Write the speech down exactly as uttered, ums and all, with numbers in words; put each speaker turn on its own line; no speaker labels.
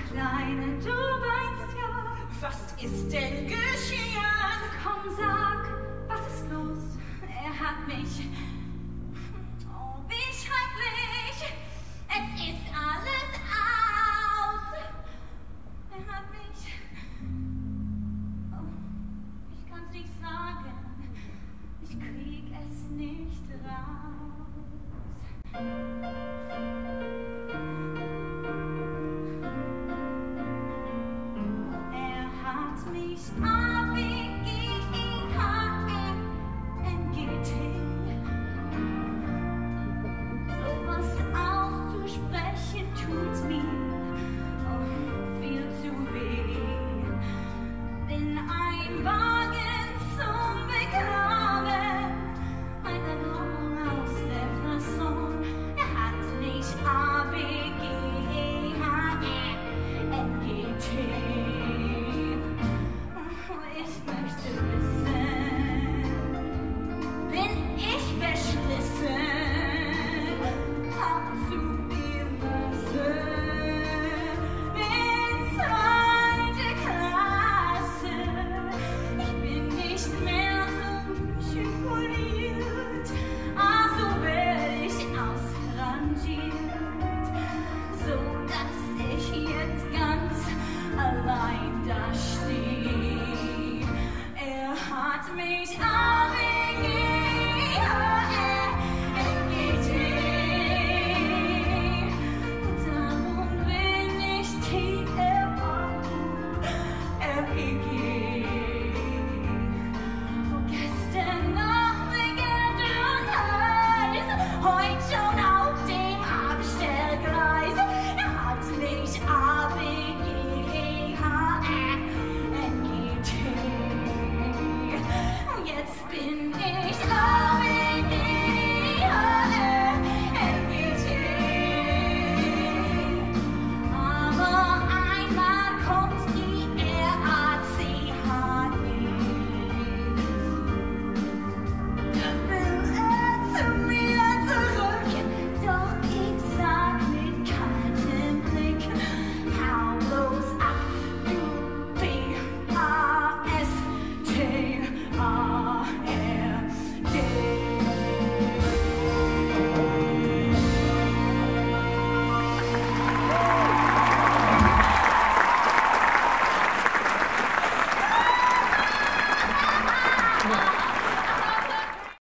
Kleine, du weinst ja.
Was ist denn geschehen?
Komm, sag, was ist los? Er hat mich... Oh, wie schrecklich. Es ist alles aus. Er hat mich... Oh, ich kann's nicht sagen. Ich krieg es nicht raus. Er hat mich